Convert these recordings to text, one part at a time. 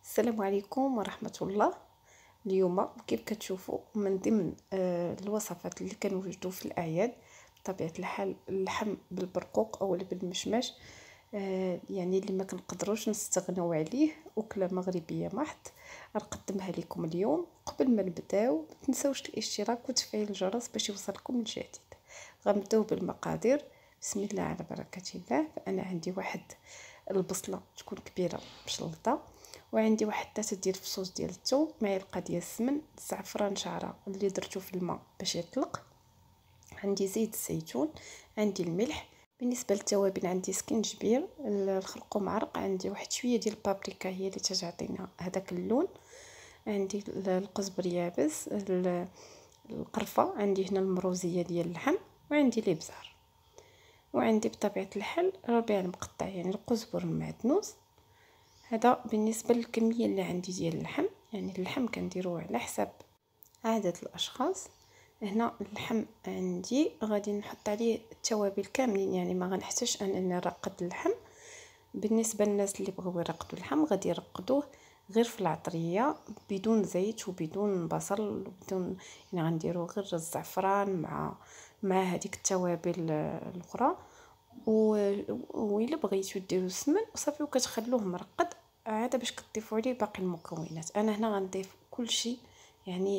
السلام عليكم ورحمة الله. اليوم كيف كتشوفوا من ضمن الوصفات اللي كنوجدوا في الأعياد بطبيعة الحال اللحم بالبرقوق أو بالمشماش. يعني اللي ما كنقدروش نستغنوا عليه، أكلة مغربية محض. غنقدمها لكم اليوم. قبل ما نبداو ما تنساوش الاشتراك وتفعيل الجرس باش يوصلكم الجديد. غنبداو بالمقادير. بسم الله على بركة الله. فأنا عندي واحد البصلة تكون كبيرة بشلطة، وعندي واحد طاسه ديال الفصوص ديال الثوم، معلقه ديال السمن، الزعفران شعره اللي درتو في الماء باش يطلق، عندي زيت الزيتون، عندي الملح. بالنسبه للتوابل عندي سكنجبير، الخرقوم عرق، عندي واحد شويه ديال البابريكا هي اللي تجعطينا هذاك اللون، عندي القزبر يابس، القرفه، عندي هنا المروزيه ديال اللحم، وعندي الابزار، وعندي بطبيعه الحال ربيع المقطع يعني القزبر المعدنوس. هذا بالنسبه للكميه اللي عندي ديال اللحم. يعني اللحم كنديروه على حساب عدد الاشخاص. هنا اللحم عندي غادي نحط عليه التوابل كاملين، يعني ما غنحتاجش انني نرقد اللحم. بالنسبه للناس اللي بغاو يرقدوا اللحم غادي يرقدوه غير في العطريه بدون زيت وبدون بصل وبدون، يعني غنديروا غير الزعفران مع هذيك التوابل الاخرى. وإلا بغيتو ديروا السمن وصافي وكتخلوه مرقد عاد باش كتضيفوا عليه باقي المكونات. انا هنا غنضيف كل شيء يعني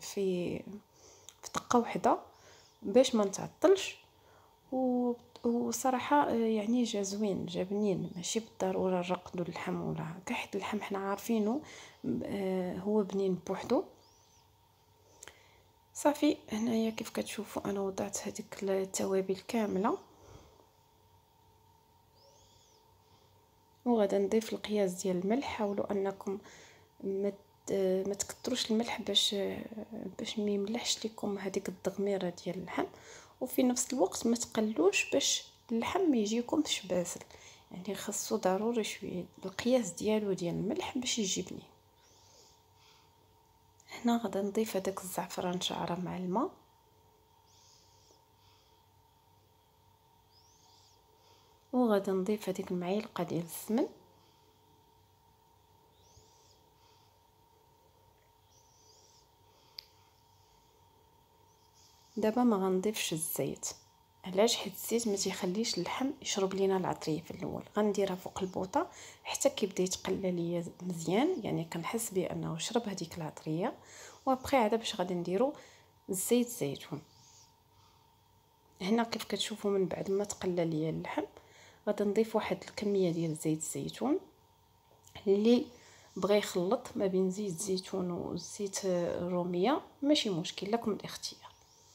في طقه واحده باش ما نتعطلش. وصراحه يعني جا زوين، جا بنين، ماشي بالضروره نرقدوا اللحم ولا هكا، حيت اللحم حنا عارفينه هو بنين بوحدو. صافي هنايا كيف كتشوفوا انا وضعت هذيك التوابل كامله، وغادا نضيف القياس ديال الملح. حاولوا انكم ما تكثروش الملح باش ما يملحش لكم هذيك الدغميره ديال اللحم، وفي نفس الوقت ما تقلوش باش اللحم ما يجيكمش باسل. يعني خاصو ضروري شويه القياس ديالو ديال الملح باش يجي بنين. هنا غادا نضيف هذاك الزعفران شعره مع الماء، وغادا نضيف هذيك المعلقه ديال السمن، دابا ما غنضيفش الزيت. علاش؟ حيت الزيت ما تيخليش اللحم يشرب لينا العطريه في الاول. غنديرها فوق البوطه حتى كيبدا يتقلى ليا مزيان، يعني كنحس بانه شرب هذيك العطريه. وابخي عاد باش غادي نديرو الزيت الزيتون. هنا كيف كتشوفوا من بعد ما تقلى ليا اللحم غادي نضيف واحد الكميه ديال زيت الزيتون. اللي بغى يخلط ما بين زيت الزيتون والزيت الروميه ماشي مشكل، لكم الاختيار.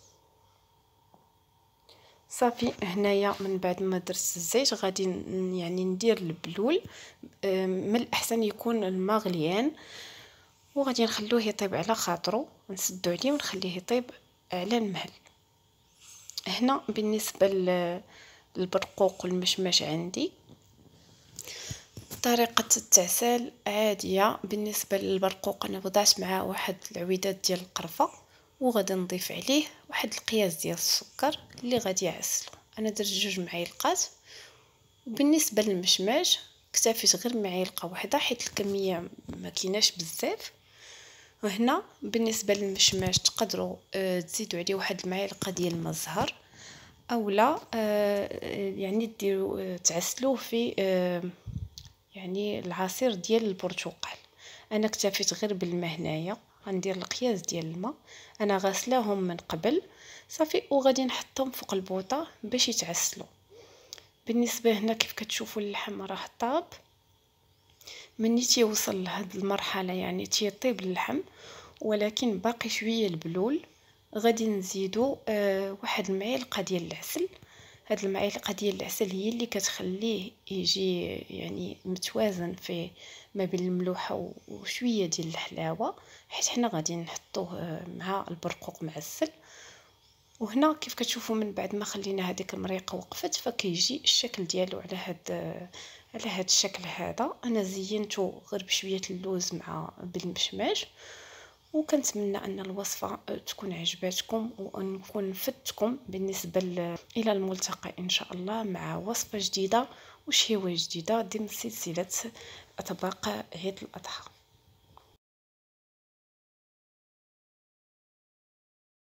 صافي هنايا من بعد ما درت الزيت غادي يعني ندير البلول. من الاحسن يكون الماء غليان، وغادي نخلوه يطيب على خاطرو، نسدو عليه ونخليه يطيب على المهل. هنا بالنسبه للبرقوق والمشماش عندي طريقه التعسال عاديه. بالنسبه للبرقوق انا وضعت معاه واحد العويدات ديال القرفه، وغادي نضيف عليه واحد القياس ديال السكر اللي غادي يعسلو. انا درت 2 معالق. وبالنسبه للمشماش اكتفيت غير معلقه واحده حيت الكميه ما كايناش بزاف. وهنا بالنسبه للمشماش تقدروا تزيدوا عليه واحد المعلقه ديال الماء الزهر، اولا يعني ديروا تعسلوه في يعني العصير ديال البرتقال. انا اكتفيت غير بالماء. هنايا غندير القياس ديال الماء، انا غاسلاهم من قبل صافي، وغادي نحطهم فوق البوطه باش يتعسلوا. بالنسبه هنا كيف كتشوفوا اللحم راه طاب. مني تيوصل لهاد المرحله يعني تيطيب اللحم ولكن باقي شويه البلول، غادي نزيدو واحد المعلقه ديال العسل. هاد المعلقه ديال العسل هي اللي كتخليه يجي يعني متوازن في ما بين الملوحه وشويه ديال الحلاوه، حيت حنا غادي نحطوه مع البرقوق معسل. وهنا كيف كتشوفوا من بعد ما خلينا هذيك المريقه وقفت فكيجي الشكل ديالو على هذا الشكل هذا. انا زينته غير بشويه اللوز مع بالمشماش. وكنتمنى ان الوصفه تكون عجباتكم ونكون فدتكم. بالنسبه الى الملتقى ان شاء الله مع وصفه جديده وشهوه جديده ضمن سلسله اطباق عيد الاضحى.